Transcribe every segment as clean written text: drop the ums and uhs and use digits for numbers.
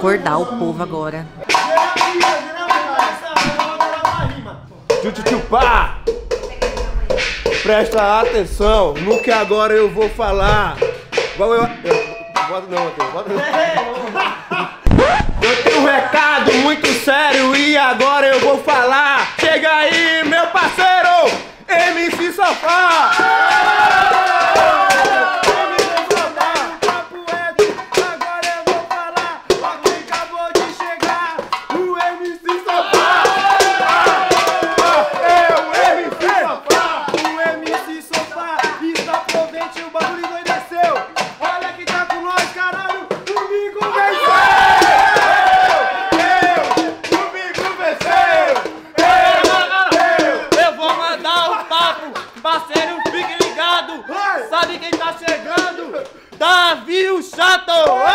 acordar o povo agora. Tchutchupá! Presta atenção no que agora eu vou falar. Bota não, Matheus, bota não. Eu tenho um recado muito sério e agora eu vou falar. Chega aí, meu parceiro, MC Sofá! Davi o Chato!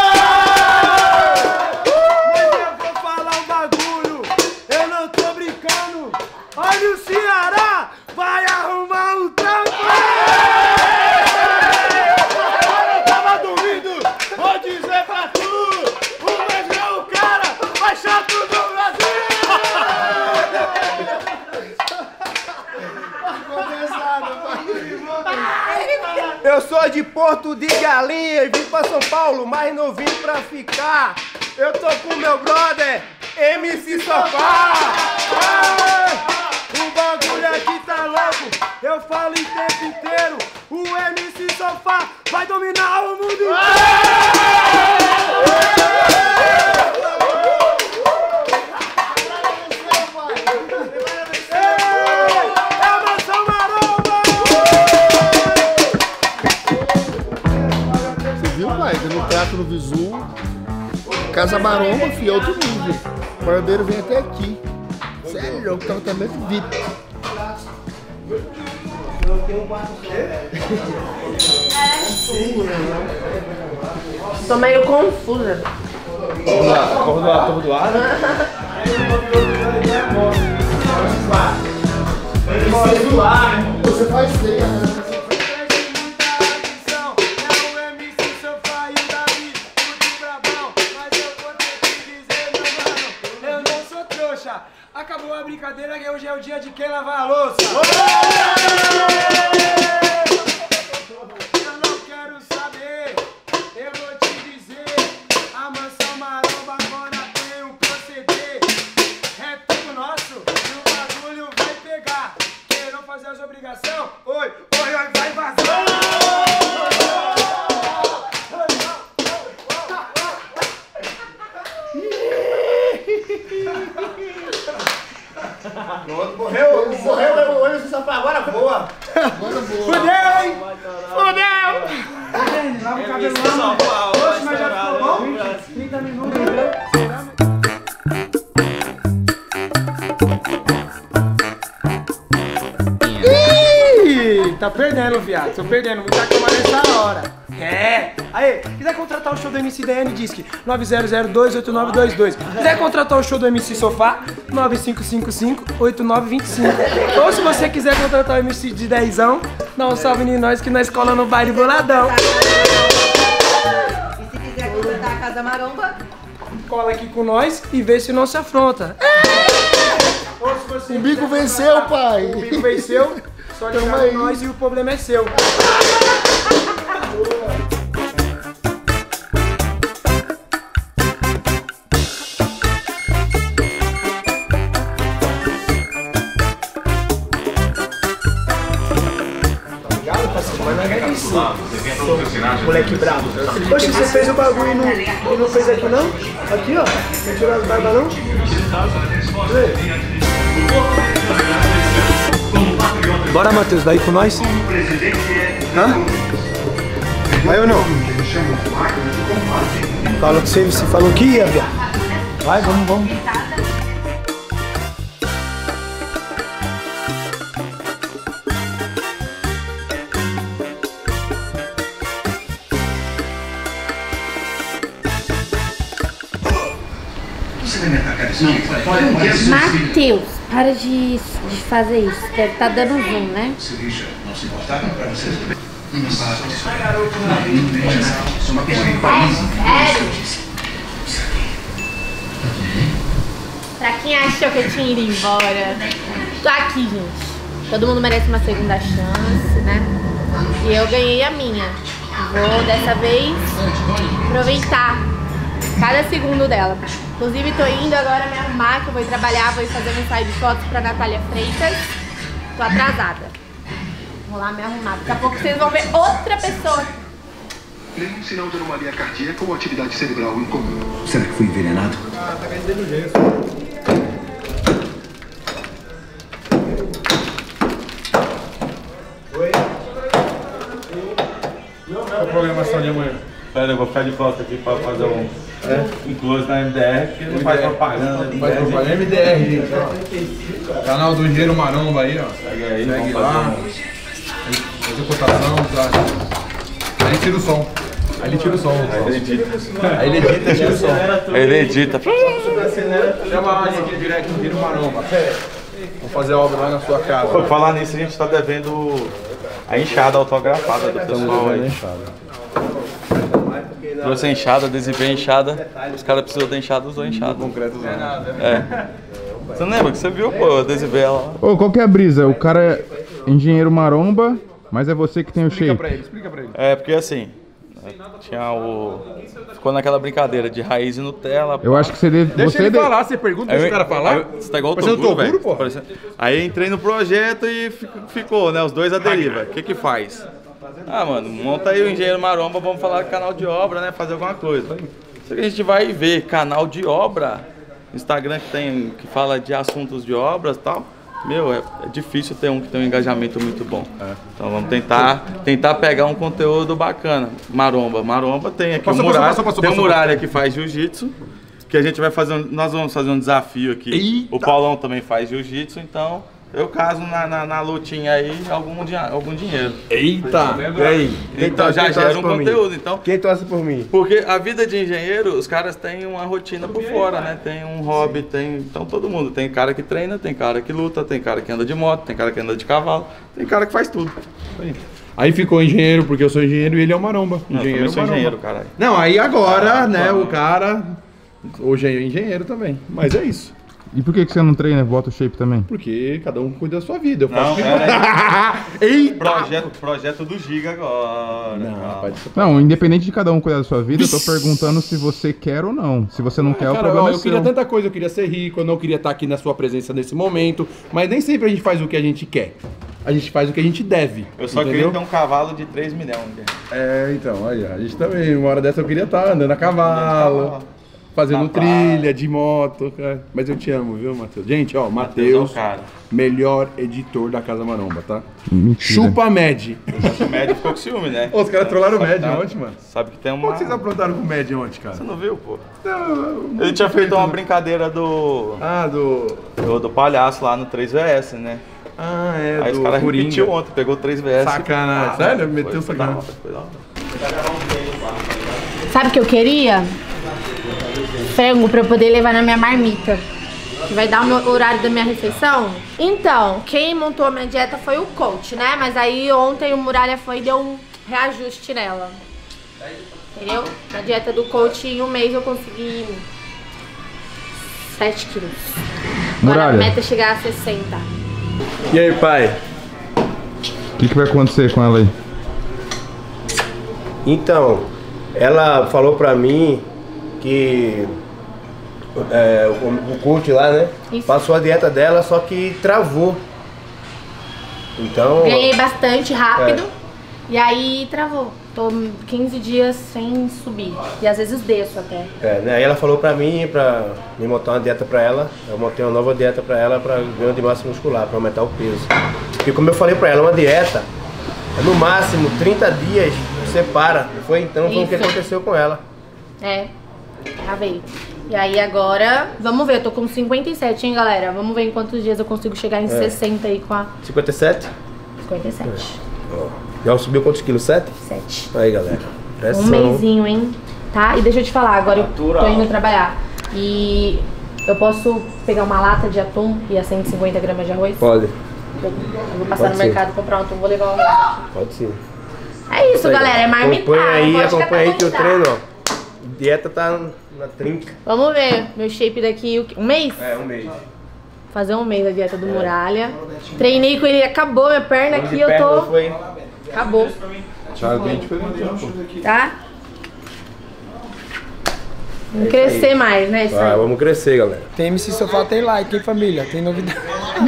Mas eu vou falar um bagulho, eu não tô brincando. Olha o Ceará, vai arrumar um trampo! Eu tava dormindo, vou dizer pra tu, o Wesley é o cara mais chato do Brasil! Eu sou de Porto de Galinha e vim pra São Paulo, mas não vim pra ficar. Eu tô com meu brother, MC Sofá. O bagulho aqui tá louco, eu falo o tempo inteiro. O MC Sofá vai dominar o mundo inteiro. No Teatro no Visu, Casa Maromba, fui outro nível. O barbeiro vem até aqui. Sério, o tratamento VIP. Tô meio confusa. Vamos lá, vamos doar. Você faz ceia, né? Acabou a brincadeira que hoje é o dia de quem lavar a louça. Eu não quero saber, eu vou te dizer. A mansão maromba agora tem um proceder. É tudo nosso e o bagulho vai pegar. Queiram fazer as obrigações? Oi, oi, oi, vai vazar. Pronto, morreu o MC Sofá, agora boa! Fudeu, hein? Fudeu! Lava o cabelo lá, oxe, mas já ficou bom? 30 minutos, Ih, tá perdendo, viado, tô perdendo, muita cama nessa hora. É! Aí, quiser contratar o show do MC DN, disque 90028922. Quiser contratar o show do MC Sofá, 95558925. Ou se você quiser contratar o MC de 10ão, dá um salve em nós que nós cola no baile boladão. E se quiser contratar a Casa Maromba, Cola aqui com nós e vê se não se afronta. Ou se você O bico venceu, pai! O bico venceu, só ligar com nós e o problema é seu. Moleque bravo. Poxa, você fez o bagulho e não fez aqui não? Aqui ó, não tirou as barbas não? Bora, Matheus, daí com nós? Hã? Vai ou não? Falou que você falou que ia, viado. Vai, vamos. Matheus, para de fazer isso. Deve estar dando zoom, né? Pra quem achou que eu tinha ido embora, tô aqui, gente. Todo mundo merece uma segunda chance, né? E eu ganhei a minha. Vou, dessa vez, aproveitar cada segundo dela. Inclusive, tô indo agora me arrumar, que eu vou ir trabalhar, vou ir fazer um ensaio de fotos pra Natália Freitas. Tô atrasada. Vou lá me arrumar. Daqui a pouco vocês vão ver outra pessoa. Nenhum sinal de anomalia cardíaca ou atividade cerebral incomum. Será que fui envenenado? Ah, tá caindo dentro do gesso. Oi? Qual a programação de amanhã? Pera, eu vou ficar de volta aqui pra fazer um close na MDR, que não faz propaganda. Não faz propaganda. MDR, gente, ó. Canal do Engenheiro Maromba aí, ó. Segue aí, Segue vamos lá. Fazer cotação, tá? Aí ele tira o som. Aí ele tira o som. Aí ele edita. Aí ele edita e tira o som. Aí ele edita. Chama a gente aqui direto no Engenheiro Maromba. Vamos fazer a obra lá na sua casa. Por falar nisso, a gente tá devendo a enxada autografada do pessoal aí. Trouxe a enxada, adesivei a enxada. Os caras precisam da enxada, usou a enxada. Concreto usando. É. Você não lembra que você viu, pô? Eu adesivei ela lá. Ô, qual que é a brisa? O cara é engenheiro maromba, mas é você que tem o shape. Explica pra ele. É, porque assim, tinha o... Ficou naquela brincadeira de raiz e Nutella. Eu acho que você deve... Deixa ele falar, você pergunta, deixa o cara falar. Você tá igual o Parecendo Toguro, Toguro, velho. pô. Aí entrei no projeto e ficou, né? Os dois à deriva. O que que faz? Ah, mano, monta aí o Engenheiro Maromba, vamos falar de canal de obra, né? Fazer alguma coisa. Só que a gente vai ver canal de obra, Instagram que fala de assuntos de obras e tal. Meu, é difícil ter um que tem um engajamento muito bom. Então vamos tentar pegar um conteúdo bacana. Maromba tem aqui tem um Muralha que faz jiu-jitsu, que a gente vai fazer, nós vamos fazer um desafio aqui. Eita. O Paulão também faz jiu-jitsu, então eu caso na lutinha aí algum dinheiro. Eita! E aí? Então já gera um conteúdo. Então, Quem torce por mim? porque a vida de engenheiro, os caras têm uma rotina por fora, né? Tem um hobby, então todo mundo. Tem cara que treina, tem cara que luta, tem cara que anda de moto, tem cara que anda de cavalo, tem cara que faz tudo. Aí ficou engenheiro, porque eu sou engenheiro e ele é o maromba. Não, eu também sou engenheiro, caralho. Não, aí agora, né, o cara... Hoje é engenheiro também, mas é isso. E por que você não treina? Bota o shape também. Porque cada um cuida da sua vida. Eu faço Não, Eita! projeto do Giga agora. Não, calma. rapaz, isso Não, independente de cada um cuidar da sua vida, eu tô perguntando se você quer ou não. Se você não quer, o cara, problema ó, é eu seu. queria tanta coisa, eu queria ser rico, eu não queria estar aqui na sua presença nesse momento, mas nem sempre a gente faz o que a gente quer. A gente faz o que a gente deve. Eu só entendeu? queria ter um cavalo de 3 milhões. É, então, aí, a gente também, uma hora dessa eu queria estar andando a cavalo, fazendo Na trilha de moto, cara. Mas eu te amo, viu, Matheus? Gente, ó, Matheus é o Matheus, cara. melhor editor da Casa Maromba, tá? Mentira. Chupa a Med. O médico ficou com ciúme, né? Ô, os caras trollaram o Med ontem, mano. Sabe que tem Como uma... que vocês aprontaram com o Med ontem, cara? Você não viu, pô? Não, Ele tinha feito uma brincadeira do palhaço lá no 3VS, né? Ah, é, Aí os do caras Coringa. repetiu ontem, pegou 3VS. Sacanagem. Sério? Meteu foi da sacanagem. hora, foi da hora. Sabe o que eu queria? Frango pra eu poder levar na minha marmita. Que vai dar o meu horário da minha refeição. Então, quem montou a minha dieta foi o coach, né? Mas aí ontem o Muralha foi e deu um reajuste nela. Entendeu? Na dieta do coach, em um mês eu consegui 7 quilos. Agora Muralha. a meta é chegar a 60. E aí, pai? O que vai acontecer com ela aí? Então, ela falou pra mim que o coach lá, né? Isso. Passou a dieta dela, só que travou. Então. Ganhei bastante rápido e aí travou. Tô 15 dias sem subir. E às vezes desço até. Né? Aí ela falou pra mim, pra me montar uma dieta pra ela. Eu montei uma nova dieta pra ela, pra ganho de massa muscular, pra aumentar o peso. Porque como eu falei pra ela, uma dieta é no máximo 30 dias você para. Não foi? Então foi o que Isso. aconteceu com ela. É, travei. E aí agora, vamos ver, eu tô com 57, hein, galera? Vamos ver em quantos dias eu consigo chegar em 60 aí com a 57? 57. Ó, já subiu quantos quilos? 7? 7. Aí, galera. Presta Um atenção. mesinho, hein? Tá? E deixa eu te falar, agora eu tô indo trabalhar. E eu posso pegar uma lata de atum e a 150 gramas de arroz? Pode, Eu vou passar Pode no ser. mercado comprar um atum, vou levar o arroz. pode sim. É isso, galera, é marmitar. Acompanha aí, não pode acompanha aí que eu caprichar. treino, ó. dieta tá na trinca. Vamos ver, meu shape daqui, um mês? É, um mês. Fazer um mês a dieta do Muralha. Treinei com ele, acabou minha perna aqui, eu tô... Foi. Acabou. Tá bem diferente, pô. Tá? Vamos crescer mais, né? Isso Ah, aí. vamos crescer, galera. Tem MC Sofá, tem like, hein, família? Tem novidade.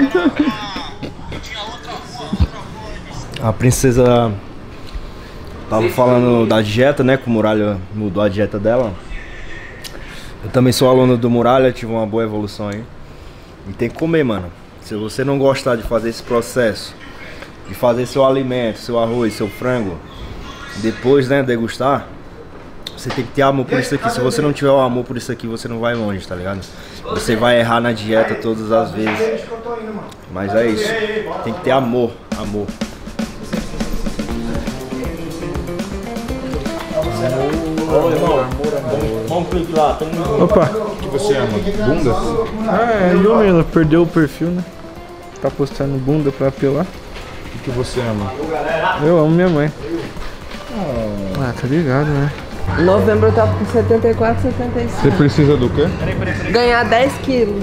A princesa tava falando da dieta, né? Que o Muralha mudou a dieta dela. Eu também sou aluno do Muralha, tive uma boa evolução aí. E tem que comer, mano. Se você não gostar de fazer esse processo, de fazer seu alimento, seu arroz, seu frango, depois, né, degustar, você tem que ter amor por isso aqui. Se você não tiver o amor por isso aqui, você não vai longe, tá ligado? Você vai errar na dieta todas as vezes. Mas é isso. Tem que ter amor, amor. Opa! O que você ama? Bundas? Ah, é Yumi, ela perdeu o perfil, né? Tá postando bunda pra apelar. O que você ama? Eu amo minha mãe. Ah, tá ligado, né? Em novembro eu tava com 74, 75. Você precisa do quê? Ganhar 10 quilos.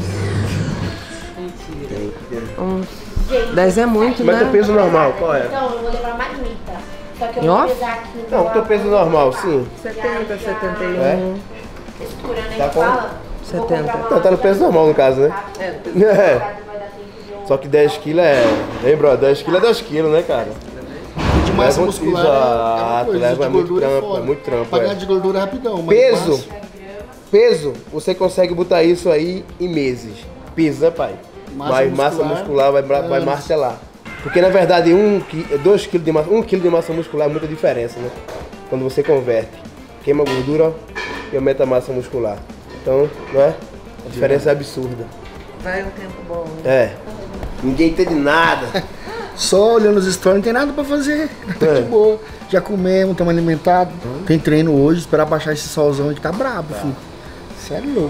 10 é muito, Mas né? teu peso normal, qual é? Então, eu vou levar Marmita. Só que eu Ó. vou pesar aqui. Não, teu peso normal, sim. 70, 71. É? Misturando aí, Tá com- fala. 70. Não, tá no peso normal no caso, né? É. Só que 10 kg é... Lembra, 10 kg é 10 kg, né, cara? De massa Leva- muscular exato, é uma coisa, leva de muito gordura é trampo, fora. é muito trampo, Pra é. ganhar de gordura rapidão. mas Peso, massa- peso, você consegue botar isso aí em meses. Peso, né, pai? Mas massa muscular vai martelar. Porque na verdade 2 kg de massa, 1 kg de massa muscular é muita diferença, né? Quando você converte. Queima a gordura e aumenta a massa muscular. Então, não é? A diferença é absurda. Vai um tempo bom. É. Ninguém entende nada. Só olhando os stories, não tem nada pra fazer. Tá de boa. Já comemos, estamos alimentados. Tem treino hoje, esperar baixar esse solzão que tá brabo, filho. Isso é louco.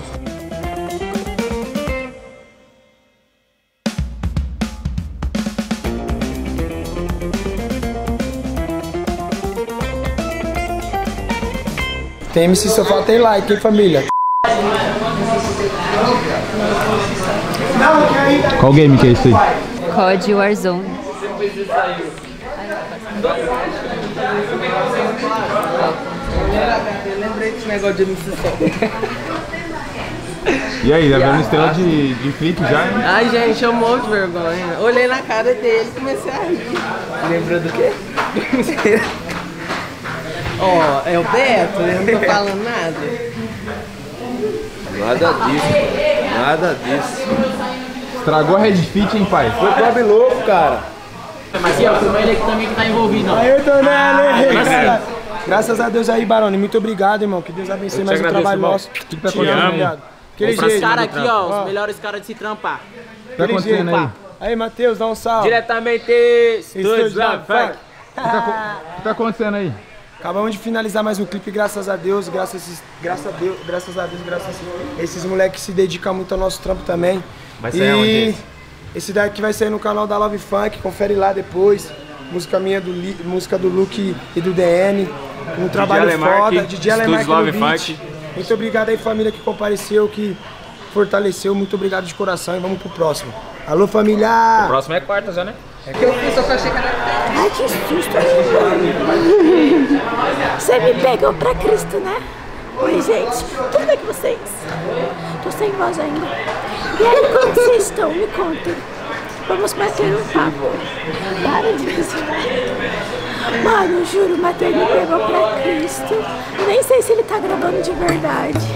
Tem MC Sofá, tem like, hein, família? Qual game que é esse aí? COD Warzone. Eu lembrei desse negócio de MC Sofá. E aí, tá vendo estrela de clique já, hein? Ai, gente, eu morro de vergonha. Olhei na cara dele e comecei a rir. Lembrou do quê? Ó, é o Beto, eu não tô falando nada. Nada disso, nada disso. Estragou a Red Fit, hein, pai? Foi pobre louco, cara. Mas é o ele aqui também que tá envolvido, ó. Aí, Donelli! Graças a Deus aí, Barone. Muito obrigado, irmão. Que Deus abençoe mais o trabalho nosso. que tá Te amo, acontecendo? obrigado. Os caras aqui, ó, os melhores caras de se trampar. O que tá acontecendo aí? Aí, Matheus, dá um salve. Diretamente, Studios Love Funk. O que tá acontecendo aí? Acabamos de finalizar mais um clipe, graças a Deus, graças a esses moleques se dedicam muito ao nosso trampo também. Vai sair onde esse daqui vai sair no canal da Love Funk, confere lá depois. Música minha, música do Luke e do DN. Um trabalho foda, DJ Alemark no beat. Muito obrigado aí, família que compareceu, que fortaleceu. Muito obrigado de coração e vamos pro próximo. Alô, família! O próximo é quarta já, né? Eu fiz só pra chegar na... Ai, que susto! Você me pegou pra Cristo, né? Oi, gente. Tudo bem com vocês? Tô sem voz ainda. E aí, como vocês estão? Me contem. Vamos bater um papo. Para de me zoar. Mano, juro, o Matheus me pegou pra Cristo. Eu nem sei se ele tá gravando de verdade.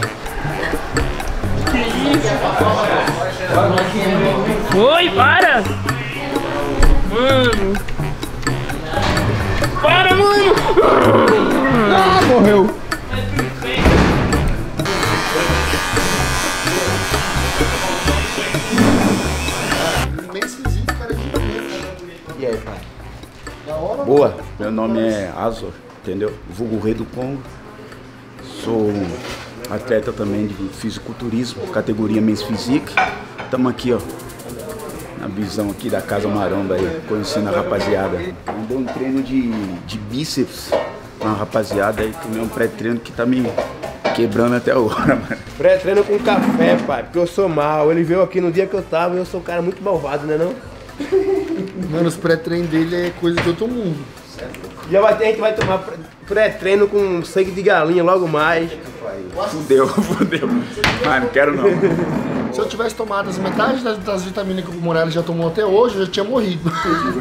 Oi, para! Mano! Para, mano! Ah, morreu! E aí, pai? Boa, meu nome é Azor, entendeu? Vulgo Rei do Congo. Sou atleta também de fisiculturismo, categoria Men's Physique. Estamos aqui, ó, na visão aqui da Casa Maromba aí, conhecendo a rapaziada. Mandei um treino de bíceps com a rapaziada aí, tomei um pré-treino que tá me Quebrando até agora, mano. Pré-treino com café, pai, porque eu sou mal. Ele veio aqui no dia que eu tava e eu sou um cara muito malvado, né não? Mano, os pré-treinos dele é coisa de outro mundo. Já a gente vai tomar pré-treino com sangue de galinha logo mais. Fudeu. Mas não quero não. Se eu tivesse tomado as metades das vitaminas que o Morales já tomou até hoje, eu já tinha morrido.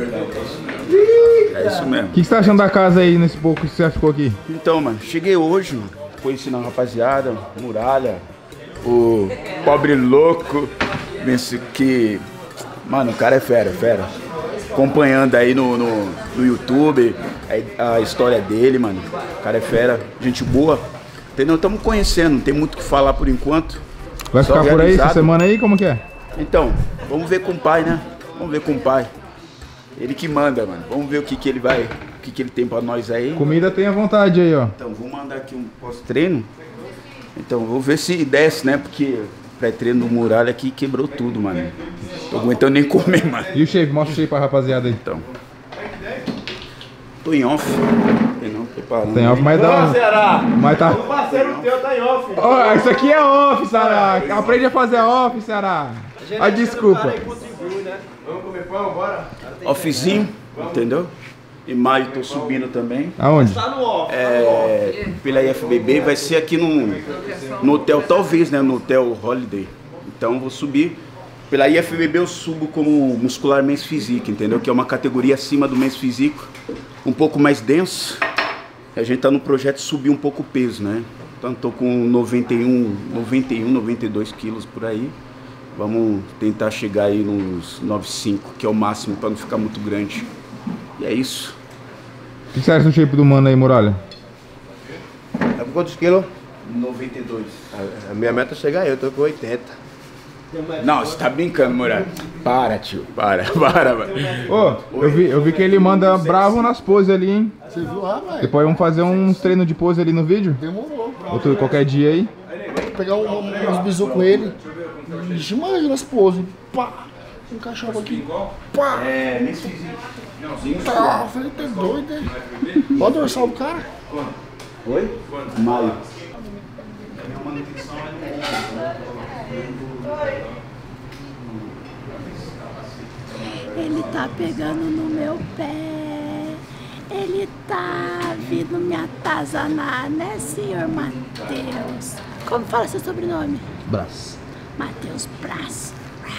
É isso mesmo. O que você tá achando da casa aí nesse pouco que você já ficou aqui? Então, mano, cheguei hoje, mano. Conheci a rapaziada, Muralha, o pobre louco. Penso que. Mano, o cara é fera. Acompanhando aí no YouTube a história dele, mano. O cara é fera, gente boa. Entendeu? Estamos conhecendo, não tem muito o que falar por enquanto. Vai ficar por aí essa semana aí? Como que é? Então, vamos ver com o pai, né? Vamos ver com o pai. Ele que manda, mano. Vamos ver o que ele vai, o que ele tem pra nós aí. Comida tem à vontade aí, ó. Então, vou mandar aqui um pós-treino. Então, vou ver se desce, né? Porque o pré-treino do Muralha aqui quebrou tudo, mano. Tô aguentando nem comer, mano. E o shape? Mostra o shape pra rapaziada aí. Então. Tô em off. Não, preparando. Tem off, mas dá. Ceará. Mas tá. O parceiro teu tá em off. Ó, isso aqui é off, Ceará. Aprende a fazer off, Ceará. Ah, desculpa. Vamos comer pão, bora? Offzinho, entendeu? Em maio tô subindo também. Aonde? Pela IFBB, vai ser aqui no hotel, talvez, né? No hotel Holiday. Então vou subir. Pela IFBB eu subo como muscular Men's Physique, entendeu? Que é uma categoria acima do Men's Physique, um pouco mais denso. A gente tá no projeto de subir um pouco o peso, né? Então tô com 92 quilos por aí. Vamos tentar chegar aí nos 95, que é o máximo para não ficar muito grande. E é isso. O que você acha do shape do mano aí, Muralha? Tá com quantos quilos? 92. A minha meta é chegar aí, eu tô com 80. Não, você tá brincando, Muralha. Para, tio. Para, mano. Ô, eu vi que ele manda bravo nas poses ali, hein? Você viu lá, velho? Depois vamos fazer uns treinos de pose ali no vídeo? Demorou. Outro, qualquer dia aí. Vou pegar uns bisu com ele. Ixi, imagina as poses. Pá! Encaixava aqui. Pá! Men's Physique. Tá, eu falei, tá doido, hein? Olha o dorsal do cara. Oi? Maio. Ele tá pegando no meu pé. Ele tá vindo me atazanar, né, senhor Matheus? Como fala seu sobrenome? Brás. Matheus Brás.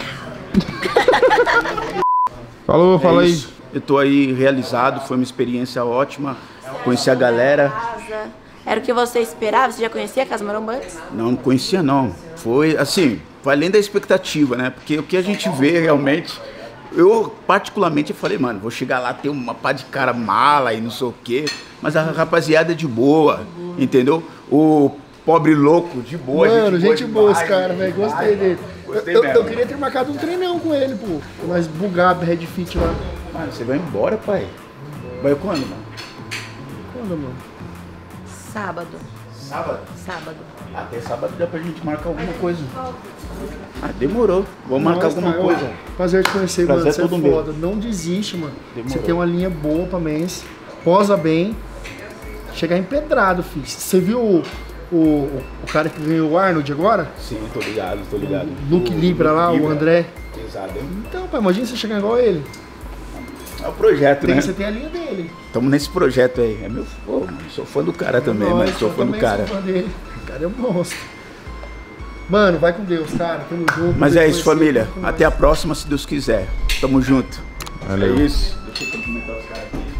Falou, fala aí. Eu tô aí realizado, foi uma experiência ótima. Conheci a galera. Era o que você esperava? Você já conhecia a Casa Maromba antes? Não conhecia não. Foi assim, foi além da expectativa, né? Porque o que a gente vê realmente. Eu particularmente falei, mano, vou chegar lá, ter uma pá de cara mala e não sei o quê. Mas a rapaziada é de boa, entendeu? O pobre louco de boa. Mano, gente boa esse cara, velho. Gostei dele. Gostei Eu mesmo. queria ter marcado um treinão com ele, pô. Nós bugar Red Fit lá. Mano, você vai embora, pai? Vai quando, mano? Quando, mano? Sábado. Sábado? Sábado. Até sábado dá pra gente marcar alguma coisa. Ah, demorou. Vamos marcar alguma coisa. Prazer te conhecer, Prazer mano. Você é todo meu. foda. Não desiste, mano. Demorou. Você tem uma linha boa pra mês. Posa bem. Chegar empedrado, filho. Você viu o cara que ganhou o Arnold agora? Sim, tô ligado. Luke Libra lá, Libra. o André. Exato. Então, pai, imagina você chegar igual a ele. É o projeto, né? Você tem a linha dele. Tamo nesse projeto aí. É meu pô, mano, sou fã do cara também, mano. Sou fã do cara. Sou fã dele. O cara é um monstro. Mano, vai com Deus, cara. Tamo junto. Mas é isso, família. Até a próxima, se Deus quiser. Tamo junto. Valeu. É isso. Deixa eu cumprimentar os caras aqui.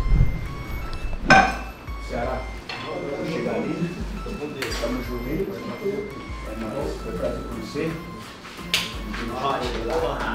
Ceará, vou chegar ali. Tamo junto. É nóis. Foi prazer conhecer.